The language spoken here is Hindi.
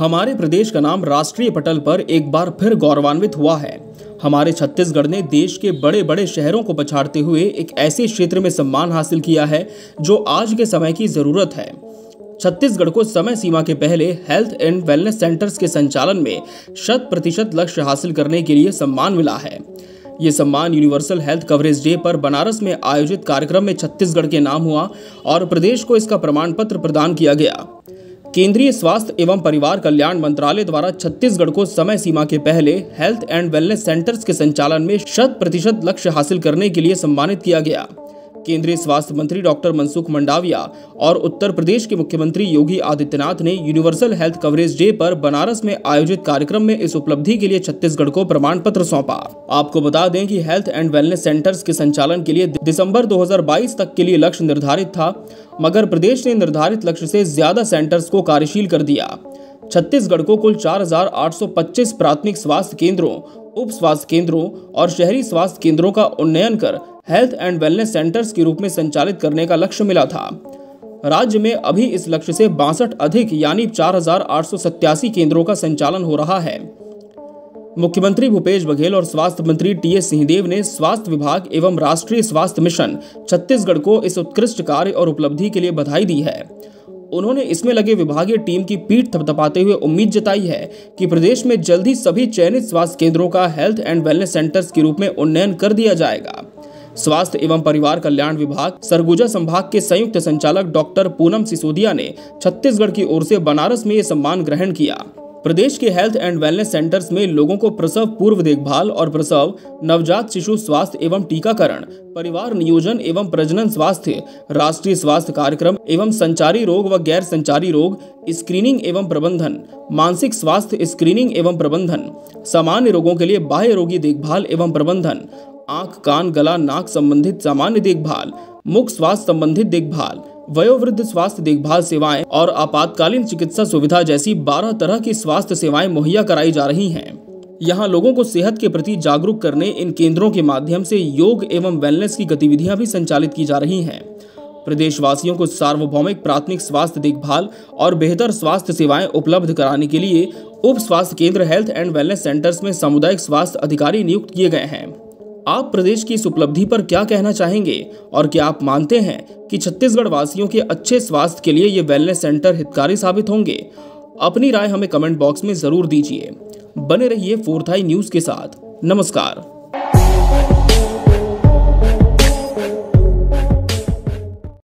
हमारे प्रदेश का नाम राष्ट्रीय पटल पर एक बार फिर गौरवान्वित हुआ है। हमारे छत्तीसगढ़ ने देश के बड़े बड़े शहरों को पछाड़ते हुए एक ऐसे क्षेत्र में सम्मान हासिल किया है जो आज के समय की जरूरत है। छत्तीसगढ़ को समय सीमा के पहले हेल्थ एंड वेलनेस सेंटर्स के संचालन में 100% लक्ष्य हासिल करने के लिए सम्मान मिला है। ये सम्मान यूनिवर्सल हेल्थ कवरेज डे पर बनारस में आयोजित कार्यक्रम में छत्तीसगढ़ के नाम हुआ और प्रदेश को इसका प्रमाण पत्र प्रदान किया गया। केंद्रीय स्वास्थ्य एवं परिवार कल्याण मंत्रालय द्वारा छत्तीसगढ़ को समय सीमा के पहले हेल्थ एंड वेलनेस सेंटर्स के संचालन में 100% लक्ष्य हासिल करने के लिए सम्मानित किया गया। केंद्रीय स्वास्थ्य मंत्री डॉक्टर मनसुख मंडाविया और उत्तर प्रदेश के मुख्यमंत्री योगी आदित्यनाथ ने यूनिवर्सल हेल्थ कवरेज डे पर बनारस में आयोजित कार्यक्रम में इस उपलब्धि के लिए छत्तीसगढ़ को प्रमाण पत्र सौंपा। आपको बता दें कि हेल्थ एंड वेलनेस सेंटर्स के संचालन के लिए दिसंबर 2022 तक के लिए लक्ष्य निर्धारित था, मगर प्रदेश ने निर्धारित लक्ष्य से ज्यादा सेंटर्स को कार्यशील कर दिया। छत्तीसगढ़ को कुल 4,825 प्राथमिक स्वास्थ्य केंद्रों, उप स्वास्थ्य केंद्रों और शहरी स्वास्थ्य केंद्रों का उन्नयन कर हेल्थ एंड वेलनेस सेंटर्स के रूप में संचालित करने का लक्ष्य मिला था। राज्य में अभी इस लक्ष्य से 62 अधिक यानी 4,887 केंद्रों का संचालन हो रहा है। मुख्यमंत्री भूपेश बघेल और स्वास्थ्य मंत्री टीएस सिंहदेव ने स्वास्थ्य विभाग एवं राष्ट्रीय स्वास्थ्य मिशन छत्तीसगढ़ को इस उत्कृष्ट कार्य और उपलब्धि के लिए बधाई दी है। उन्होंने इसमें लगे विभागीय टीम की पीठ थपथपाते हुए उम्मीद जताई है कि प्रदेश में जल्द ही सभी चयनित स्वास्थ्य केंद्रों का हेल्थ एंड वेलनेस सेंटर्स के रूप में उन्नयन कर दिया जाएगा। स्वास्थ्य एवं परिवार कल्याण विभाग सरगुजा संभाग के संयुक्त संचालक डॉक्टर पूनम सिसोदिया ने छत्तीसगढ़ की ओर से बनारस में ये सम्मान ग्रहण किया। प्रदेश के हेल्थ एंड वेलनेस सेंटर्स में लोगों को प्रसव पूर्व देखभाल और प्रसव, नवजात शिशु स्वास्थ्य एवं टीकाकरण, परिवार नियोजन एवं प्रजनन स्वास्थ्य, राष्ट्रीय स्वास्थ्य कार्यक्रम एवं संचारी रोग व गैर संचारी रोग स्क्रीनिंग एवं प्रबंधन, मानसिक स्वास्थ्य स्क्रीनिंग एवं प्रबंधन, सामान्य रोगों के लिए बाह्य रोगी देखभाल एवं प्रबंधन, आंख, कान, गला, नाक संबंधित सामान्य देखभाल, मुख स्वास्थ्य संबंधित देखभाल, वयोवृद्ध स्वास्थ्य देखभाल सेवाएं और आपातकालीन चिकित्सा सुविधा जैसी 12 तरह की स्वास्थ्य सेवाएं मुहैया कराई जा रही हैं। यहाँ लोगों को सेहत के प्रति जागरूक करने इन केंद्रों के माध्यम से योग एवं वेलनेस की गतिविधियां भी संचालित की जा रही हैं। प्रदेशवासियों को सार्वभौमिक प्राथमिक स्वास्थ्य देखभाल और बेहतर स्वास्थ्य सेवाएं उपलब्ध कराने के लिए उप स्वास्थ्य केंद्र हेल्थ एंड वेलनेस सेंटर्स में सामुदायिक स्वास्थ्य अधिकारी नियुक्त किए गए हैं। आप प्रदेश की इस उपलब्धि पर क्या कहना चाहेंगे और क्या आप मानते हैं कि छत्तीसगढ़ वासियों के अच्छे स्वास्थ्य के लिए ये वेलनेस सेंटर हितकारी साबित होंगे? अपनी राय हमें कमेंट बॉक्स में जरूर दीजिए। बने रहिए 4th Eye न्यूज के साथ। नमस्कार।